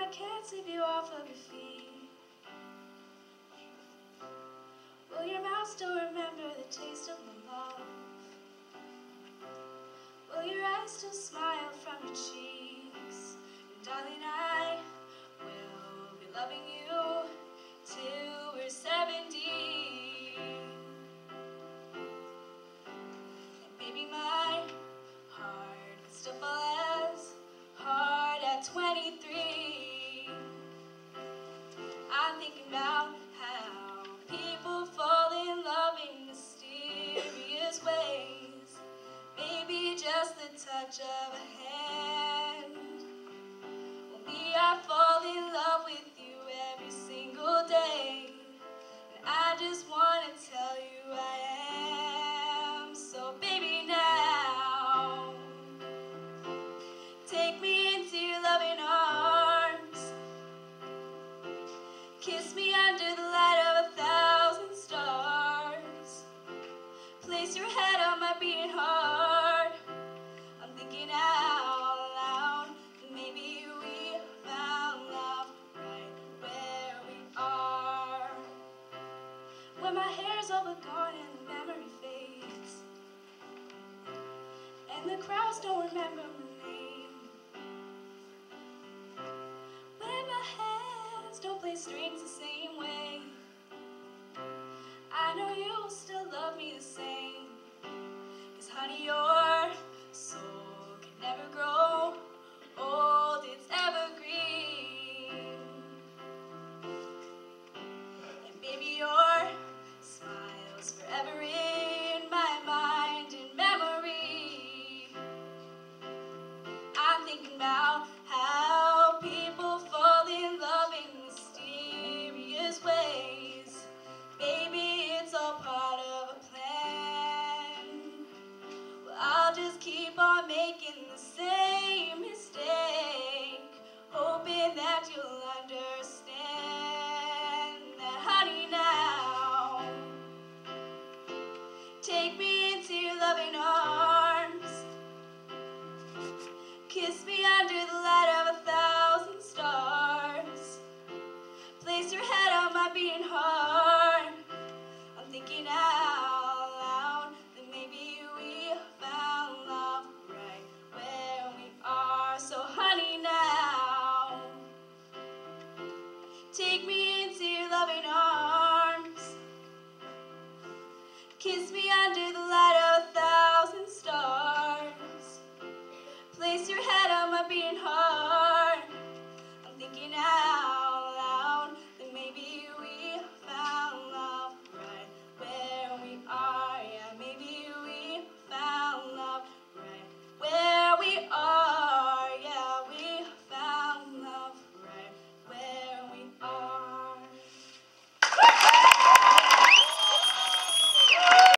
I can't sweep you off of your feet? Will your mouth still remember the taste of my love? Will your eyes still smile from your cheeks? And darling, I will be loving you till we're 70. And baby, my heart could still fall as hard at 23. I'm thinking about how people fall in love in mysterious ways. Maybe just the touch of a hand. Well, me, I fall in love with you every single day. And I just want to tell you I am. So baby, now take me into your loving arms. Kiss me under the light of 1,000 stars. Place your head on my beating heart. I'm thinking out loud that maybe we found love right where we are. When my hair's all but gone and the memory fades, and the crowds don't remember my name. When my hands don't play strings the same way, I know you will still love me the same. 'Cause honey, your soul can never grow old, it's evergreen. And baby, your smile's forever in my mind and memory. I'm thinking about how people fall in love in mysterious ways. Baby, it's all part of a plan. Well, I'll just keep on making the same mistake, hoping that you'll understand that, honey, now take me into your loving arms. Kiss me under the light of 1,000 stars. Place your head on my beating heart. I'm thinking out loud that maybe we found love right where we are. So honey, now take me into your loving arms.